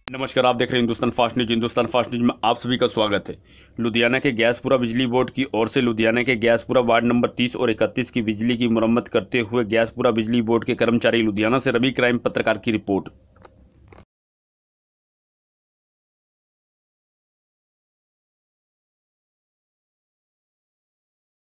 नमस्कार, आप देख रहे हैं Hindustan fast news. Hindustan fast news में आप सभी का स्वागत है। लुधियाना के ग्यासपुरा बिजली बोर्ड की ओर से लुधियाना के ग्यासपुरा वार्ड नंबर 30 और 31 की बिजली की मुरम्मत करते हुए ग्यासपुरा बिजली बोर्ड के कर्मचारी लुधियाना से रवि क्राइम पत्रकार की रिपोर्ट।